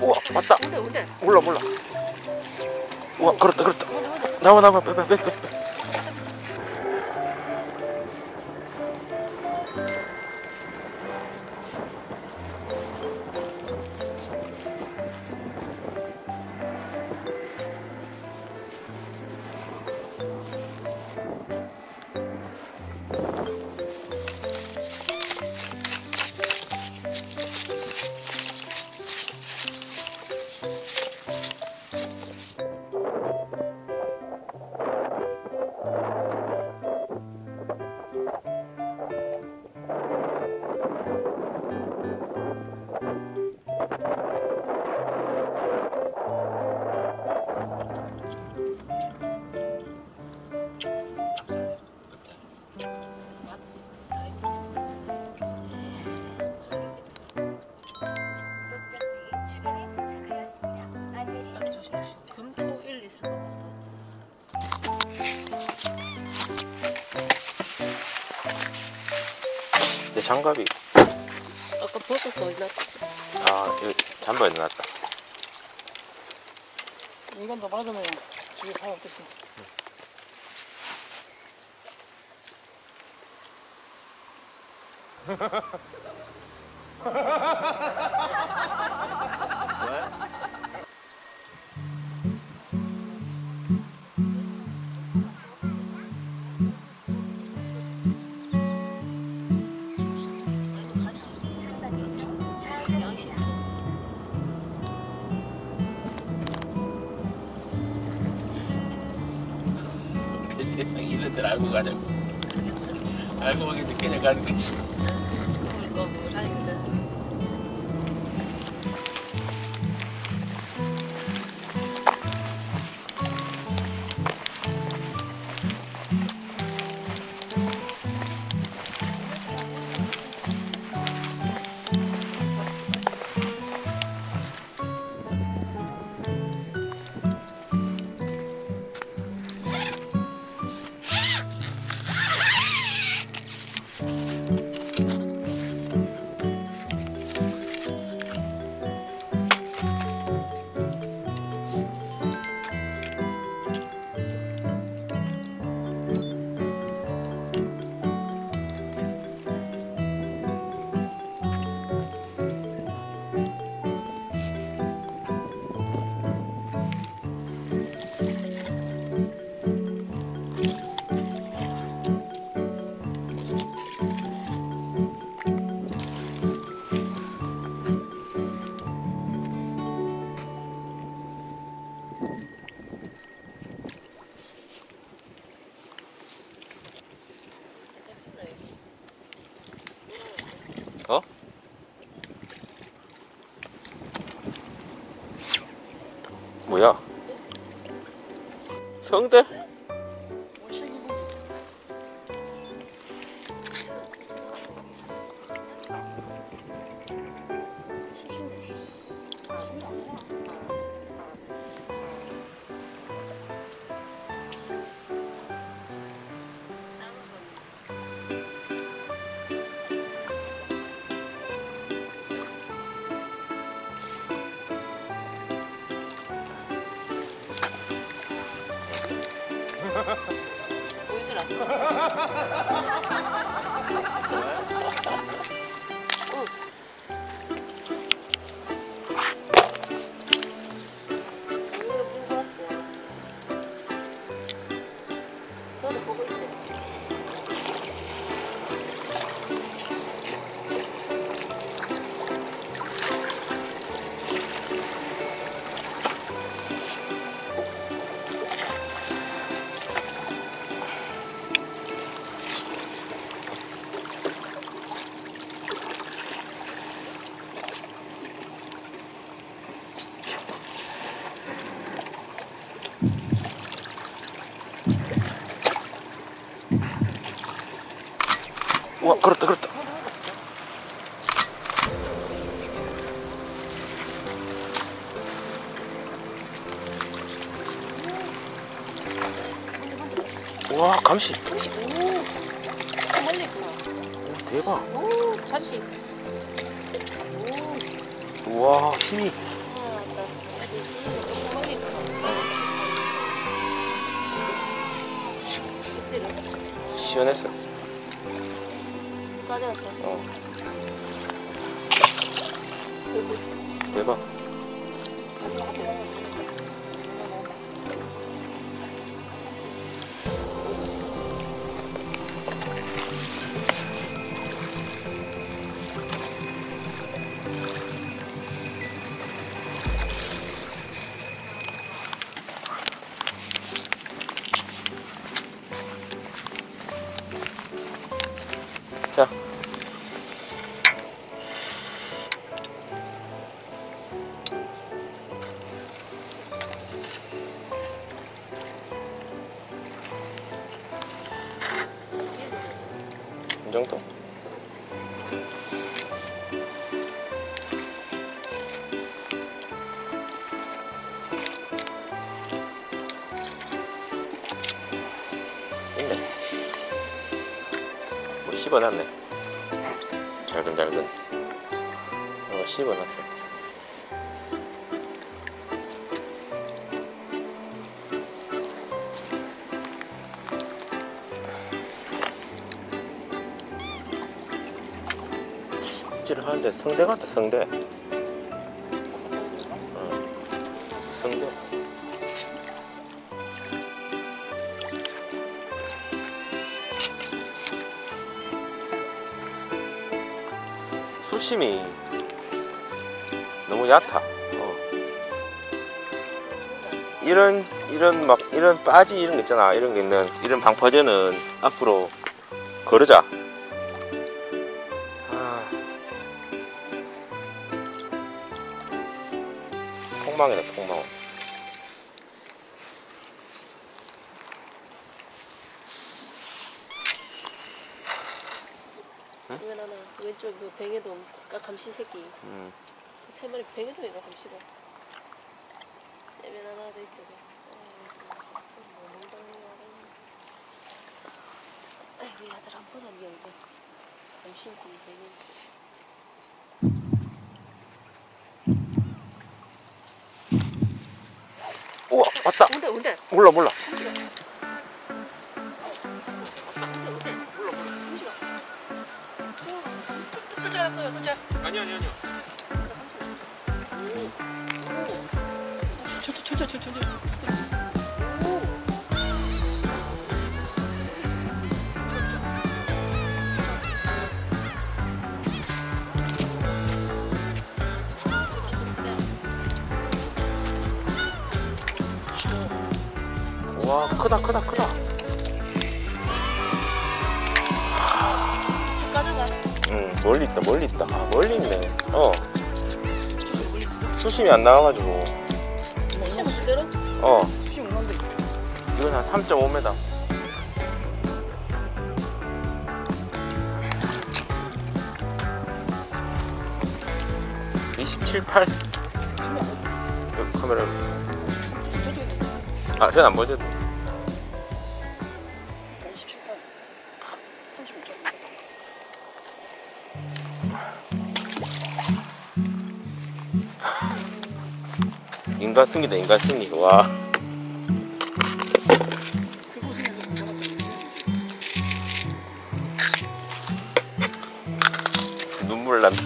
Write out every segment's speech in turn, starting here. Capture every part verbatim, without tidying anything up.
우와, 왔다. 온대 온대. 몰라 몰라. 우와, 그렇다 그렇다. 나와 나와 빼 빼 빼 빼. 내 장갑이 아까 벗어서 어디 놨어? 아 여기 잠바에 넣어놨다. 이건 더 맞으면 뒤에 살 없듯이. 세상에 이런 데를 알고 가자고. 알고 가겠는데 그냥 가는 거지. 이거 뭐 하거든. 어? 뭐야? 성대? 보이질 않아. 응. 오늘은 불고 왔어. 저도 보고 있어. 우와, 그렇다 그렇다. 와, 감시. 잠시. 오. 멀리 있구나. 오, 대박. 오, 잠시. 오. 우와, 힘이. 아. 시원했어. 까졌어. 어. 대박. 자. 이 정도? 있네. 뭐 씹어놨네. 잘근잘근. 어, 씹어놨어. 찌를 하는데 성대 같다, 성대. 어, 성대. 수심이 너무 얕아. 어. 이런 이런 막 이런 빠지 이런 거 있잖아. 이런 게 있는 이런 방파제는 앞으로 거르자. 아. 폭망이네, 폭망. 이거 하나 왼쪽 그 뱅에도 감시 새끼. 음. 세 마리 뱅에도 얘가 감시가. 째면 하나 더 있지. 아이고 아들 안 보자니 얼굴. 감시인지 뱅인지. 우와, 왔다. 온대 온대. 몰라, 몰라. 도착했어요 도착. 아니, 아니, 아니요. 천천히 천천히 천천히. 와, 크다, 크다, 크다. 쭉 가져가. 응, 멀리 있다, 멀리 있다. 아, 멀리 있네. 어. 수심이 안 나와가지고. 시험 그대로? 어. 수심 얼마인데? 이건 한 삼 점 오 미터. 이십칠, 팔. 여기 카메라. 아, 전 안 보여도 돼. 이십칠 판. 삼십오 점. 인간 승리다, 인간 승리. 와. 그 고생해서 괜찮았다. 눈물 난다.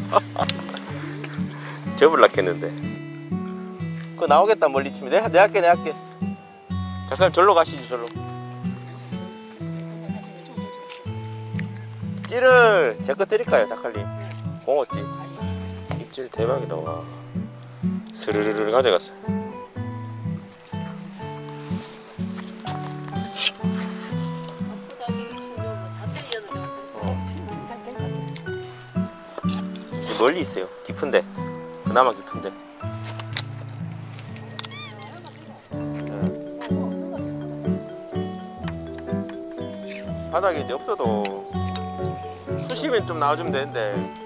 접을락했는데. 그거 나오겠다, 멀리 치면. 내가, 내가 할게, 내가 할게. 잠깐 절로 가시지, 절로. 찌를 제 거 때릴까요, 자칼님? 공어찌. 입질 대박이다, 와. 스르르르 가져갔어. 멀리 있어요. 깊은데. 그나마 깊은데. 응. 바닥에 이제 없어도 수심은 좀 나와주면 되는데